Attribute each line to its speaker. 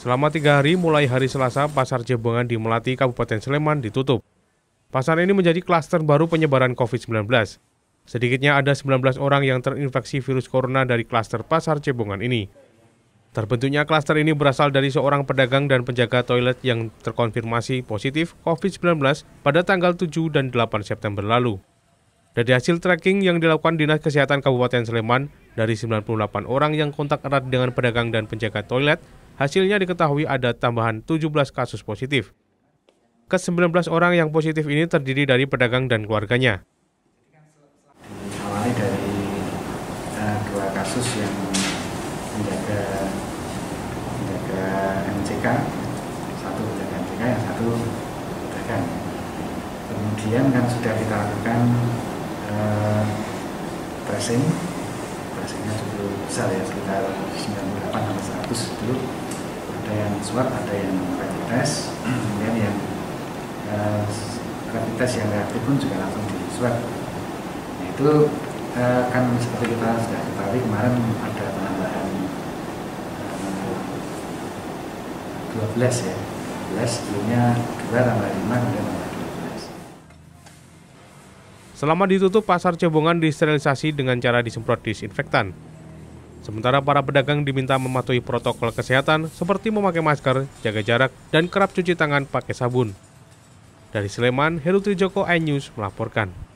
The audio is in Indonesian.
Speaker 1: Selama 3 hari mulai hari Selasa, Pasar Cebongan di Melati, Kabupaten Sleman ditutup. Pasar ini menjadi klaster baru penyebaran COVID-19. Sedikitnya ada 19 orang yang terinfeksi virus corona dari klaster Pasar Cebongan ini. Terbentuknya klaster ini berasal dari seorang pedagang dan penjaga toilet yang terkonfirmasi positif COVID-19 pada tanggal 7 dan 8 September lalu. Dari hasil tracking yang dilakukan Dinas Kesehatan Kabupaten Sleman, dari 98 orang yang kontak erat dengan pedagang dan penjaga toilet, hasilnya diketahui ada tambahan 17 kasus positif. Ke-19 orang yang positif ini terdiri dari pedagang dan keluarganya.
Speaker 2: Awali dari 2 kasus yang menjaga MCK, satu penjaga MCK, yang satu pedagang. Kemudian kan sudah kita lakukan tracingnya cukup besar ya, sekitar 98-100 dulu. Ada yang swab, ada yang rapid test, kemudian yang rapid test yang reaktif pun juga langsung di swab. Nah, itu kan seperti kita sudah ketahui kemarin ada penambahan 12 ya, 12 sebelumnya 2 tambah 5 kemudian tambah 12.
Speaker 1: Selama ditutup, Pasar Cebongan disterilisasi dengan cara disemprot disinfektan. Sementara para pedagang diminta mematuhi protokol kesehatan seperti memakai masker, jaga jarak, dan kerap cuci tangan pakai sabun. Dari Sleman, Heru Trijoko, iNews melaporkan.